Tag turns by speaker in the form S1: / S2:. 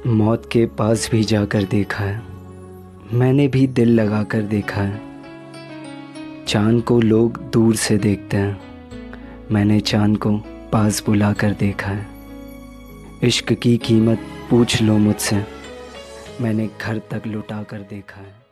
S1: मौत के पास भी जाकर देखा है, मैंने भी दिल लगा कर देखा है। चाँद को लोग दूर से देखते हैं, मैंने चाँद को पास बुला कर देखा है। इश्क की कीमत पूछ लो मुझसे, मैंने घर तक लुटा कर देखा है।